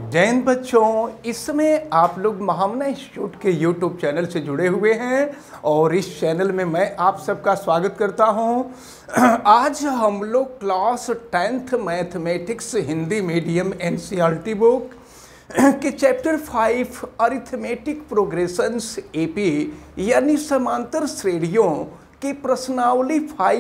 जैन बच्चों, इस समय आप लोग महामना इंस्टीट्यूट के यूट्यूब चैनल से जुड़े हुए हैं और इस चैनल में मैं आप सबका स्वागत करता हूं। आज हम लोग class 10th mathematics Hindi medium NCERT book के चैप्टर 5 अरिथमेटिक प्रोग्रेशंस एपी यानी समांतर श्रेणियों की प्रश्नावली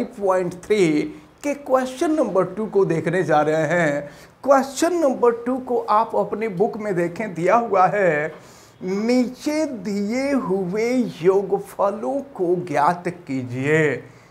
5.3 के क्वेश्चन नंबर 2 को देखने जा रहे हैं। क्वेश्चन नंबर 2 को आप अपने बुक में देखें, दिया हुआ है नीचे दिए हुए योगफलों को ज्ञात कीजिए।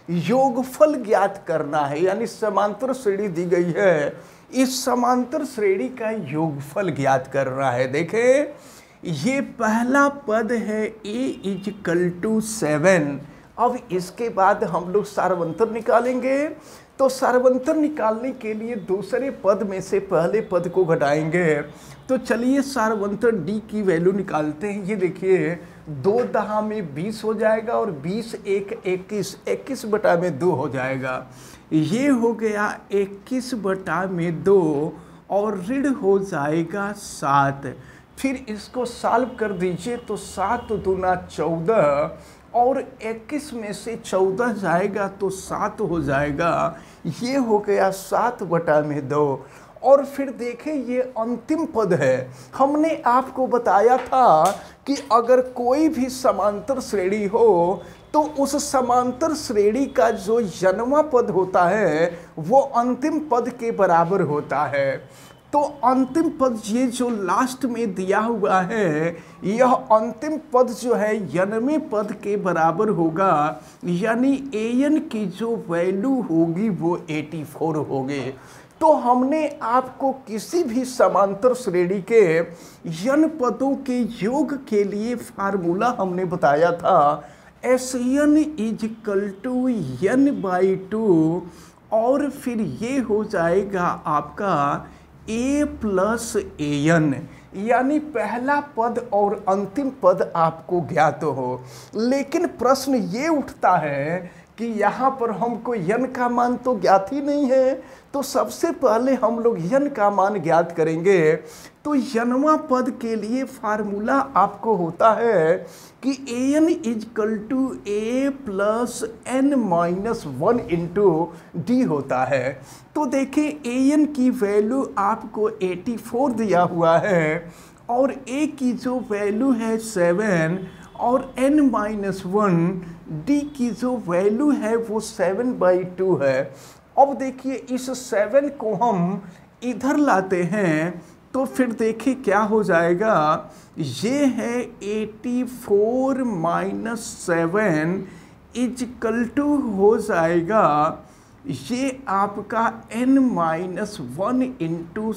योगफल ज्ञात करना है, यानी समांतर श्रेणी दी गई है, इस समांतर श्रेणी का योगफल ज्ञात करना है। देखें, ये पहला पद है a = 7। अब इसके बाद हम लोग सारवंतर निकालेंगे, तो सारवंतर निकालने के लिए दूसरे पद में से पहले पद को घटाएंगे। तो चलिए सारवंतर d की वैल्यू निकालते हैं। ये देखिए 2 दहा में 20 हो जाएगा और 20 एक 21, 21 बटा में 2 हो जाएगा। ये हो गया 21 बटा में 2 और ऋण हो जाएगा 7। फिर इसको सॉल्व कर दीजिए तो 7 दूना 14 और 21 में से 14 जाएगा तो 7 हो जाएगा। ये हो गया 7 बटा में 2। और फिर देखें, ये अंतिम पद है। हमने आपको बताया था कि अगर कोई भी समांतर श्रेणी हो तो उस समांतर श्रेणी का जो जन्मा पद होता है वो अंतिम पद के बराबर होता है। तो अंतिम पद ये जो लास्ट में दिया हुआ है, यह अंतिम पद जो है जन्मे पद के बराबर होगा, यानी an की जो वैल्यू होगी वो 84 होगी। तो हमने आपको किसी भी समांतर श्रेणी के n पदों के योग के लिए फार्मूला हमने बताया था, Sn = n/2 और फिर ये हो जाएगा आपका a + an, यानी पहला पद और अंतिम पद आपको ज्ञात हो। लेकिन प्रश्न ये उठता है कि यहाँ पर हमको n का मान तो ज्ञात ही नहीं है, तो सबसे पहले हम लोग n का मान ज्ञात करेंगे। तो जन्मा पद के लिए फार्मूला आपको होता है कि an = a + n-1 × d होता है। तो देखिए an की वैल्यू आपको 84 दिया हुआ है और a की जो वैल्यू है 7 और n-1 d की जो वैल्यू है वो 7/2 है। अब देखिए इस 7 को हम इधर लाते हैं तो फिर देखिए क्या हो जाएगा। ये है 84 - 7 = हो जाएगा ये आपका n-1 ×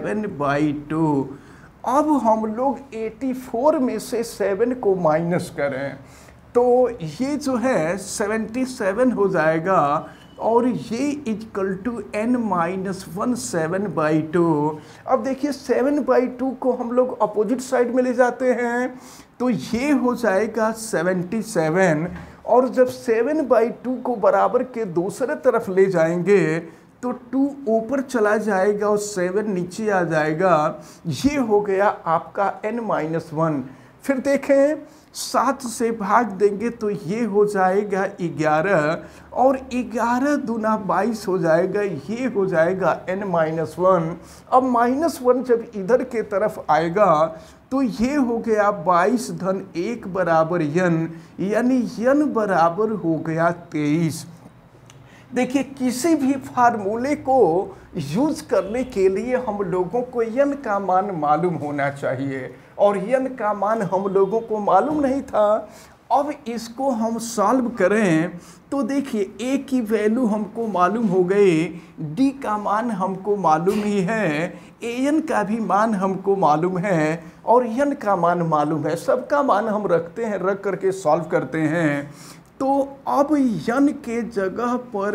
7/2। अब हम लोग 84 में से 7 को माइनस करें तो ये जो है 77 हो जाएगा और ये = n-1 7/2। अब देखिए 7/2 को हम लोग अपोजिट साइड में ले जाते हैं तो ये हो जाएगा 77 और जब 7/2 को बराबर के दूसरे तरफ ले जाएंगे तो 2 ऊपर चला जाएगा और 7 नीचे आ जाएगा। ये हो गया आपका n-1। फिर देखें 7 से भाग देंगे तो ये हो जाएगा 11 और 11 दूना 22 हो जाएगा। ये हो जाएगा n-1। अब -1 जब इधर के तरफ आएगा तो ये हो गया 22 धन 1 बराबर n, यानी n बराबर हो गया 23। देखिए किसी भी फार्मूले को यूज करने के लिए हम लोगों को n का मान मालूम होना चाहिए और n का मान हम लोगों को मालूम नहीं था। अब इसको हम सॉल्व करें तो देखिए a की वैल्यू हमको मालूम हो गई, d का मान हमको मालूम ही है, an का भी मान हमको मालूम है और n का मान मालूम है। सबका मान हम रखते हैं, रख करके सॉल्व करते हैं। तो अब n के जगह पर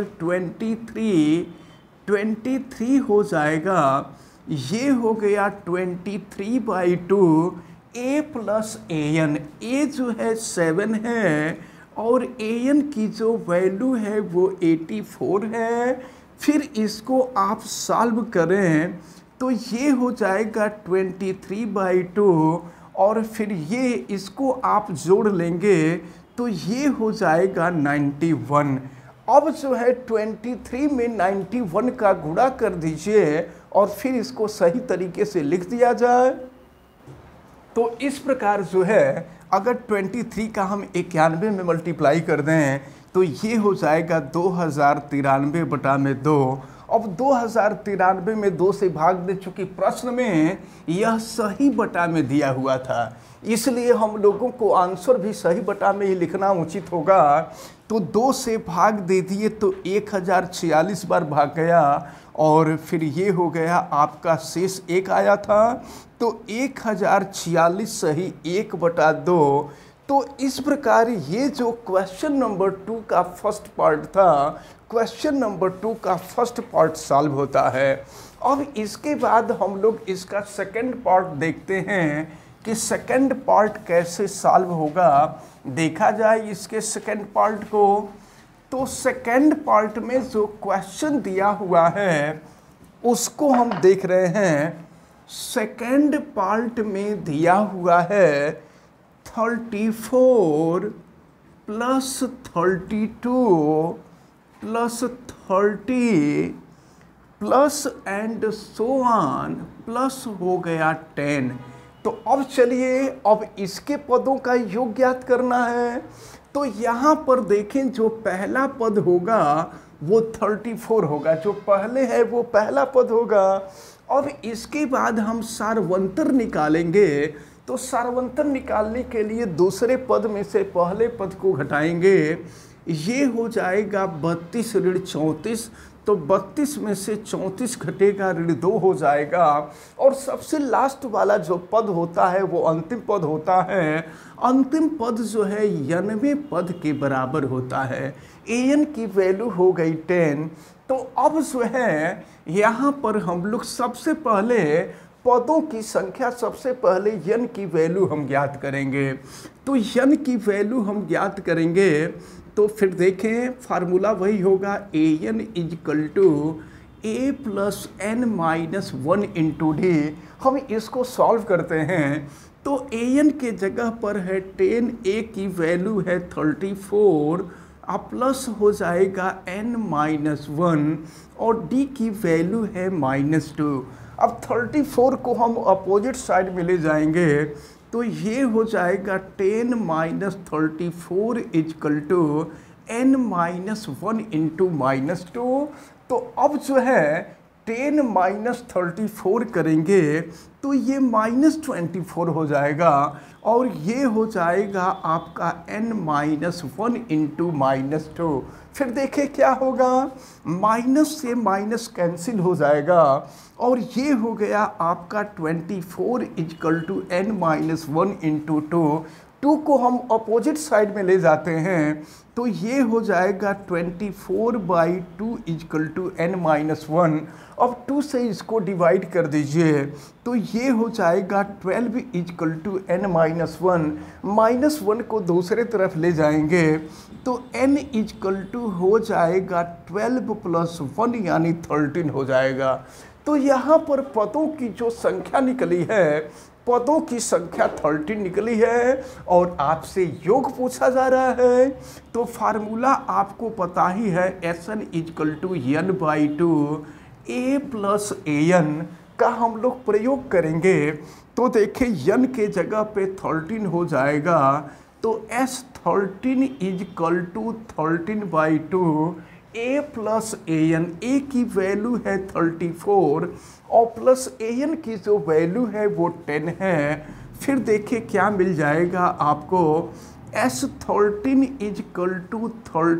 23 हो जाएगा। ये हो गया 23/2 a + an। a जो है 7 है और an की जो वैल्यू है वो 84 है। फिर इसको आप सॉल्व करें तो ये हो जाएगा 23/2 और फिर ये इसको आप जोड़ लेंगे तो ये हो जाएगा 91। अब जो है 23 में 91 का गुणा कर दीजिए और फिर इसको सही तरीके से लिख दिया जाए। तो इस प्रकार जो है अगर 23 का हम 91 में मल्टीप्लाई कर दें तो ये हो जाएगा 2093/2। अब 2093 में 2 से भाग दे, चूंकि प्रश्न में यह सही बटा में दिया हुआ था इसलिए हम लोगों को आंसर भी सही बटा में ही लिखना उचित होगा। तो 2 से भाग दे दिए तो 1046 बार भाग गया और फिर ये हो गया आपका शेष 1 आया था। तो 1046 सही 1/2। तो इस प्रकार ये जो क्वेश्चन नंबर 2 का फर्स्ट पार्ट था, क्वेश्चन नंबर 2 का फर्स्ट पार्ट सॉल्व होता है। अब इसके बाद हम लोग इसका सेकंड पार्ट देखते हैं कि सेकंड पार्ट कैसे सॉल्व होगा। देखा जाए इसके सेकंड पार्ट को। तो सेकंड पार्ट में जो क्वेश्चन दिया हुआ है उसको हम देख रहे हैं। सेकंड पार्ट में दिया हुआ है 34 + 32 + 30 plus and so on plus हो गया 10। तो अब चलिए अब इसके पदों का योग ज्ञात करना है। तो यहाँ पर देखें जो पहला पद होगा वो 34 होगा, जो पहले है वो पहला पद होगा। अब इसके बाद हम सारवंतर निकालेंगे। तो सारवंतर निकालने के लिए दूसरे पद में से पहले पद को घटाएंगे। ये हो जाएगा 32 ऋण 34। तो 32 में से 34 घटेगा ऋण 2 हो जाएगा। और सबसे लास्ट वाला जो पद होता है वो अंतिम पद होता है। अंतिम पद जो है 91 पद के बराबर होता है। an की वैल्यू हो गई 10। तो अब जो है यहाँ पर हम लोग सबसे पहले पदों की संख्या, सबसे पहले n की वैल्यू हम ज्ञात करेंगे। तो n की वैल्यू हम ज्ञात करेंगे तो फिर देखें फार्मूला वही होगा an = a + n - 1 × d। हम इसको सॉल्व करते हैं। तो an के जगह पर है 10, a की वैल्यू है 34 अब प्लस हो जाएगा n - 1 और d की वैल्यू है -2। अब 34 को हम अपोजिट साइड में ले जाएंगे तो ये हो जाएगा 10 - 34 = n - 1 × -2। तो अब जो है 10 - 34 करेंगे तो ये -24 हो जाएगा और ये हो जाएगा आपका n - 1 × -2। फिर देखिए क्या होगा, माइनस से माइनस कैंसिल हो जाएगा और ये हो गया आपका 24 = n - 1 × 2। 2 को हम अपोजिट साइड में ले जाते हैं तो ये हो जाएगा 24/2 = n - 1। अब 2 से इसको डिवाइड कर दीजिए तो ये हो जाएगा 12 = n - 1। -1 को दूसरे तरफ ले जाएंगे तो n = हो जाएगा 12 + 1 यानी 13 हो जाएगा। तो यहाँ पर पदों की जो संख्या निकली है, पदों की संख्या 13 निकली है और आपसे योग पूछा जा रहा है। तो फार्मूला आपको पता ही है, SN = n/2 a + an का हम लोग प्रयोग करेंगे। तो देखिए n के जगह पे 13 हो जाएगा तो S13 = 13/2 a + an। a की वैल्यू है 34 और प्लस an की जो वैल्यू है वो 10 है। फिर देखिए क्या मिल जाएगा आपको, S13 =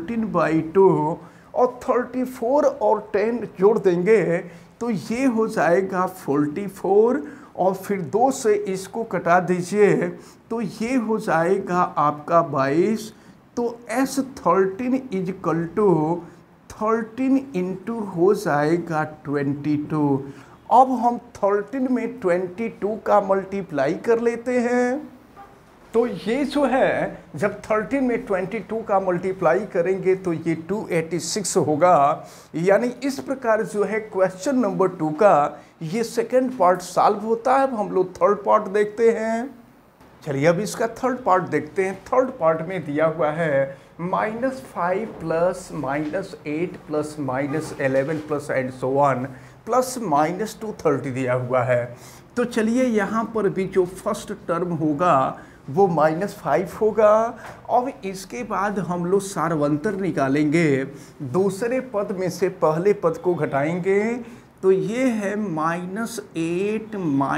13/2 और 34 और 10 जोड़ देंगे तो ये हो जाएगा 44 और फिर 2 से इसको कटा दीजिए तो ये हो जाएगा आपका 22। तो S13 = 13 × हो जाएगा 22। अब हम 13 में 22 का मल्टीप्लाई कर लेते हैं। तो ये जो है जब 13 में 22 का मल्टीप्लाई करेंगे तो ये 286 होगा। यानी इस प्रकार जो है क्वेश्चन नंबर 2 का ये सेकंड पार्ट सॉल्व होता है। अब हम लोग थर्ड पार्ट देखते हैं। चलिए अब इसका थर्ड पार्ट देखते हैं। थर्ड पार्ट में दिया हुआ है -5 plus -8 plus -11 plus and so on plus -230 दिया हुआ है। तो चलिए यहाँ पर भी जो फर्स्ट टर्म होगा वो -5 होगा। अब इसके बाद हम लोग सारवंतर निकालेंगे, दूसरे पद में से पहले पद को घटाएंगे। तो ये है -8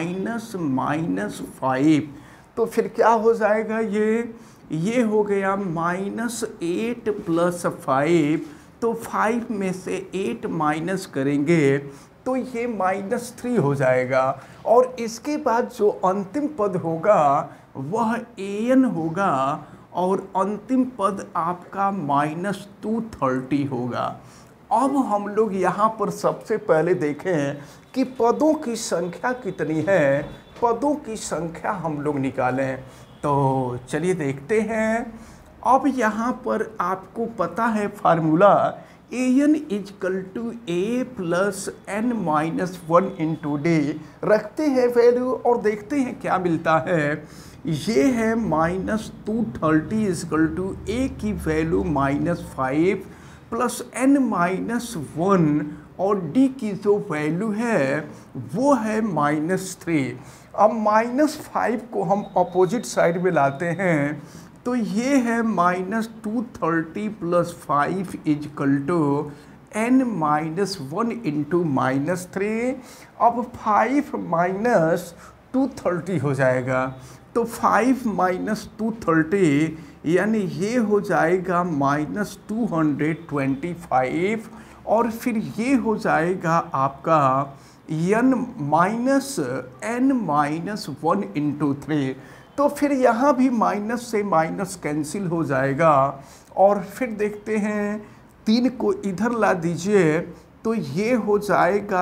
-5। तो फिर क्या हो जाएगा, ये हो गया -8 प्लस 5। तो 5 में से 8 माइनस करेंगे तो ये -3 हो जाएगा। और इसके बाद जो अंतिम पद होगा वह an होगा और अंतिम पद आपका -230 होगा। अब हम लोग यहाँ पर सबसे पहले देखें कि पदों की संख्या कितनी है। पदों की संख्या हम लोग निकालें। तो चलिए देखते हैं। अब यहाँ पर आपको पता है formula an = a plus n-1 into D. रखते हैं वैल्यू और देखते हैं क्या मिलता है। ये है -230 = a की वैल्यू -5 प्लस n-1 और d की जो वैल्यू है वो है -3। अब -5 को हम अपोजिट साइड में लाते हैं तो ये है -230 प्लस 5 = n-1 इंटू -3। अब 5 -230 हो जाएगा। तो 5 -230 यानी ये हो जाएगा -225 और फिर ये हो जाएगा आपका n-1 इंटू 3। तो फिर यहाँ भी माइनस से माइनस कैंसिल हो जाएगा। और फिर देखते हैं 3 को इधर ला दीजिए तो ये हो जाएगा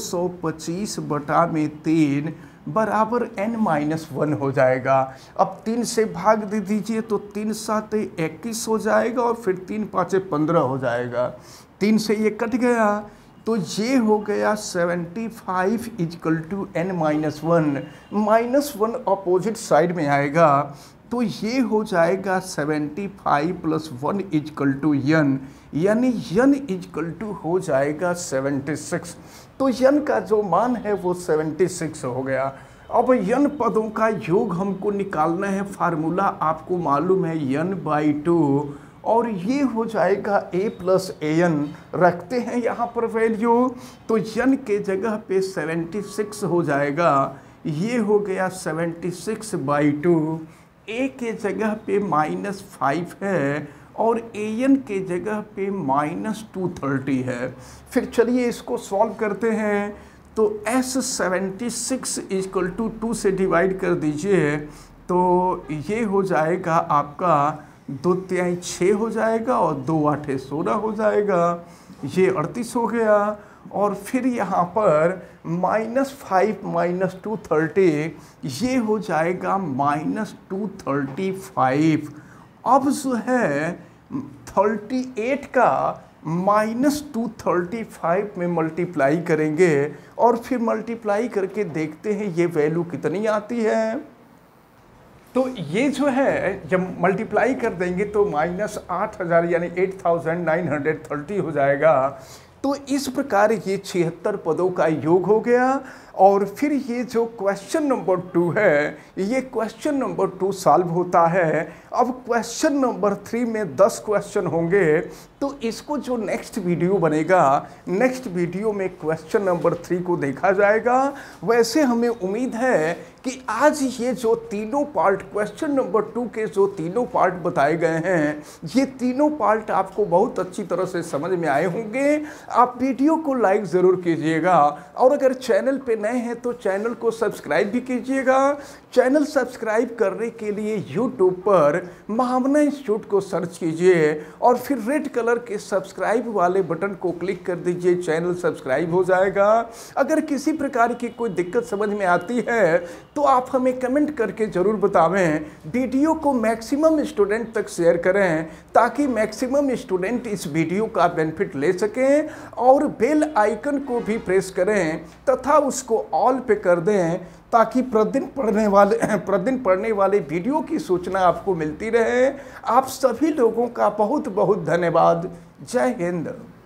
225/3 बराबर n-1 हो जाएगा। अब 3 से भाग दे दीजिए तो 3 7 21 हो जाएगा और फिर 3 5 15 हो जाएगा। 3 से ये कट गया तो ये हो गया 75 = n-1। -1 अपोजिट साइड में आएगा तो ये हो जाएगा 75 + 1 = n, यानी n = हो जाएगा 76। तो n का जो मान है वो 76 हो गया। अब n पदों का योग हमको निकालना है। फार्मूला आपको मालूम है n/2 और ये हो जाएगा a + an। रखते हैं यहाँ पर वैल्यू तो n के जगह पे 76 हो जाएगा। ये हो गया 76/2। a के जगह पे -5 है और an के जगह पे -230 है। फिर चलिए इसको सॉल्व करते हैं। तो s76 = 2 से डिवाइड कर दीजिए तो ये हो जाएगा आपका 2 तिहाई 6 हो जाएगा और 2 8 16 हो जाएगा। ये 38 हो गया। और फिर यहाँ पर -5 - 230 ये हो जाएगा -235। अब जो है 38 का -235 में मल्टीप्लाई करेंगे और फिर मल्टीप्लाई करके देखते हैं ये वैल्यू कितनी आती है। तो ये जो है जब मल्टीप्लाई कर देंगे तो -8000 यानी 8930 हो जाएगा। तो इस प्रकार ये 76 पदों का योग हो गया। और फिर ये जो क्वेश्चन नंबर 2 है, ये क्वेश्चन नंबर 2 सॉल्व होता है। अब क्वेश्चन नंबर 3 में 10 क्वेश्चन होंगे। तो इसको जो नेक्स्ट वीडियो बनेगा, नेक्स्ट वीडियो में क्वेश्चन नंबर 3 को देखा जाएगा। वैसे हमें उम्मीद है कि आज ये जो तीनों पार्ट, क्वेश्चन नंबर 2 के जो तीनों पार्ट बताए गए हैं, ये तीनों पार्ट आपको बहुत अच्छी तरह से समझ में आए होंगे। आप वीडियो को लाइक ज़रूर कीजिएगा और अगर चैनल पे नए हैं तो चैनल को सब्सक्राइब भी कीजिएगा। चैनल सब्सक्राइब करने के लिए यूट्यूब पर महामना इंस्टीट्यूट को सर्च कीजिए और फिर रेड कलर के सब्सक्राइब वाले बटन को क्लिक कर दीजिए। चैनल सब्सक्राइब हो जाएगा। अगर किसी प्रकार की कोई दिक्कत समझ में आती है तो आप हमें कमेंट करके ज़रूर बतावें। वीडियो को मैक्सिमम स्टूडेंट तक शेयर करें ताकि मैक्सिमम स्टूडेंट इस वीडियो का बेनिफिट ले सकें, और बेल आइकन को भी प्रेस करें तथा उसको ऑल पे कर दें ताकि प्रतिदिन पढ़ने वाले वीडियो की सूचना आपको मिलती रहे। आप सभी लोगों का बहुत बहुत धन्यवाद। जय हिंद।